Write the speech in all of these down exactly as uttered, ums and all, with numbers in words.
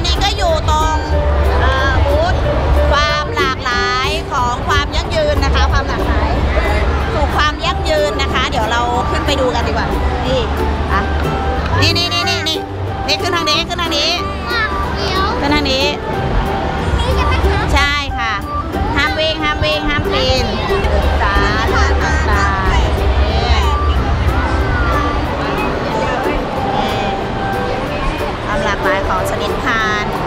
อนนี้ก็อยู่ตรงบูธความหลากหลายของความยั่งยืนนะคะความหลากหลายสู่ความยั่งยืนนะคะเดี๋ยวเราขึ้นไปดูกันดีกว่านี่อ่ะนี่นี่นี่นี่นี่นี่ขึ้นทางนี้ขึ้นทางนี้ขึ้นทางนี้ใช่ค่ะห้ามวิ่งห้ามวิ่งห้ามปีนสาลาต่างๆความหลากหลายของชนิดพันธุ์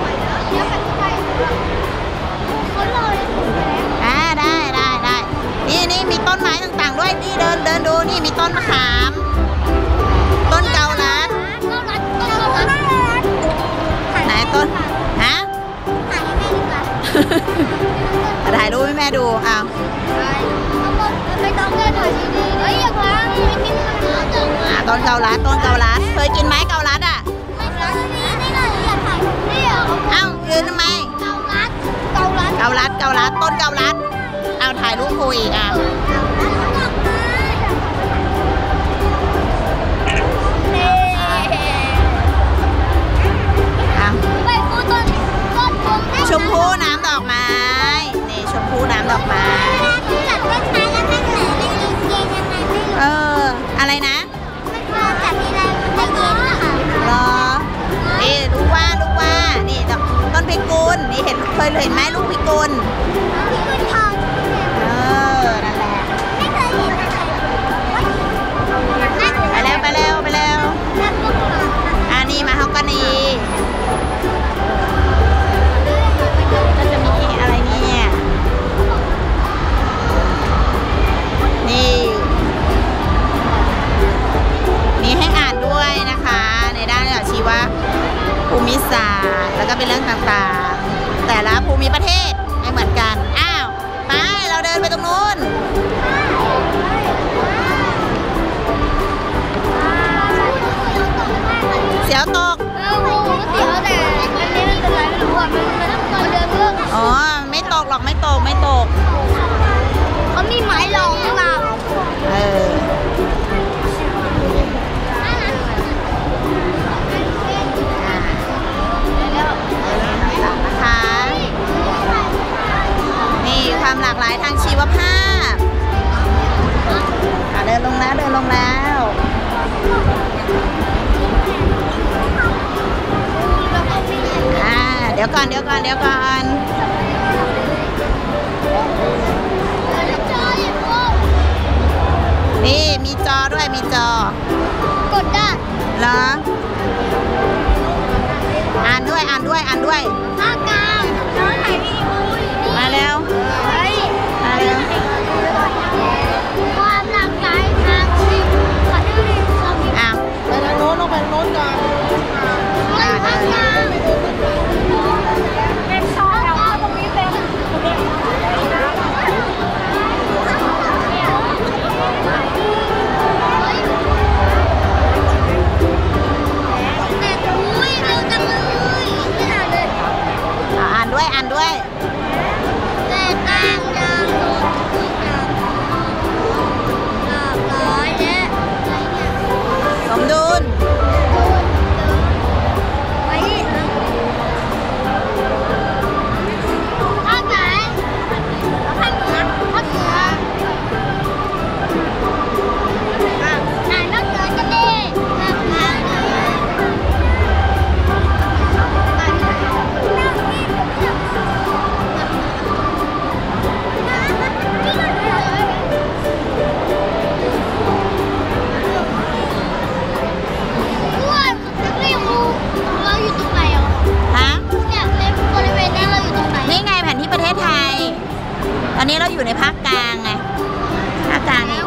อ่าได้ได้ได้นี่นี่มีต้นไม้ต่างๆด้วยนี่เดินเดินดูนี่มีต้นมะขามต้นเกาลัดไหนต้นฮะถ่ายรูปให้แม่ดูอ้าวต้นเกาลัดต้นเกาลัดเคยกินไหมเกาลัดอ่ะอ้าวยืนทำไมเกาลัดเกาลัดเกาลัดต้นเกาลัดเอาถ่ายรูปคุยอ่ะชมพูน้ำดอกไม้นี่ชมพูน้ำดอกไม้เอออะไรนะรอนี่ลูกว่าลูกว่านี่ต้นพิกุลนี่เห็นเคยเห็นไหมลูกพิกุลเออนั่นแหละไปแล้วไปแล้วไปแล้วอันนี้มาฮอกกานีก็จะมีอะไรเนี่ยนี่มีให้อ่านด้วยนะคะในด้านชีวภูมิศาสตร์แล้วก็เป็นเรื่องต่างๆแต่ละภูมิประเทศไม่เหมือนกันอ้าวไปเราเดินไปตรงนู้นเสียวตกอ๋อไม่ตกหรอกไม่ตกไม่ตกเขามีไม้รองหรือเปล่าเออนะคะนี่ความหลากหลายทางชีวภาพเดินลงแล้วเดินลงแล้วอ่าเดี๋ยวก่อนเดี๋ยวก่อนเดี๋ยวก่อนนี่มีจอด้วยมีจอกดได้เหรออ่านด้วยอ่านด้วยอ่านด้วยภาคกลางน้องถ่ายวีดีโอมาเร็วมาเร็วความหลากหลายทางชีวิตขอดูดิอ้าวไปทางโน้นต้องไปทางโน้นก่อนภาคกลางเป็นซอยแถวตรงนี้เป็นอ่านด้วยอ่านด้วยแต่ต่างจากหลากหลายและสมดุลภาคไหนภาคเหนือภาคเหนือไหนภาคเหนือกันดิภาคเหนือตอนนี้เราอยู่ในภาคกลางไงภาคกลางนี่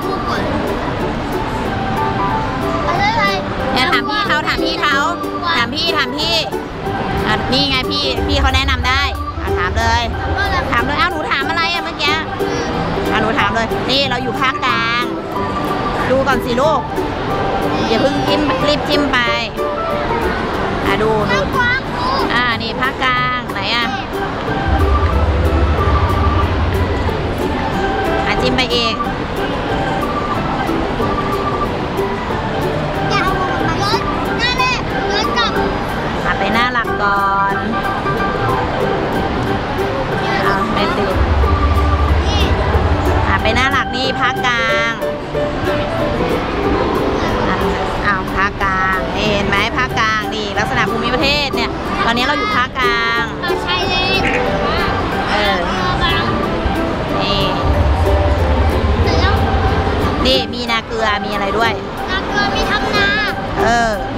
เนี่ยถามพี่เขาถามพี่เขาถามพี่ถามพี่อ่ะนี่ไงพี่พี่เขาแนะนำได้อ่ะถามเลยถามเลยอ้าวหนูถามอะไรอ่ะเมื่อกี้อ่ะหนูถามเลยนี่เราอยู่ภาคกลางดูก่อนสิลูกอย่าเพิ่งจิ้มรีบจิ้มไปอ่ะดูดูอ่านี่ภาคกลางไหนอ่ะจิ้มไปเองรถหน้าแรกรถกับไปหน้าหลักกก่อนอ่ะไม่ติดอ่ะไปหน้าหลักนี่ภาคกลางอ่ะอ้าวภาคกลางนี่เห็นไหมภาคกลางนี่ลักษณะภูมิประเทศเนี่ยตอนนี้เราอยู่ภาคกลางต่อชายเลนเออบางนี่เสร็จแล้วนี่มีนาเกลือมีอะไรด้วยนาเกลือมีทำนาเออ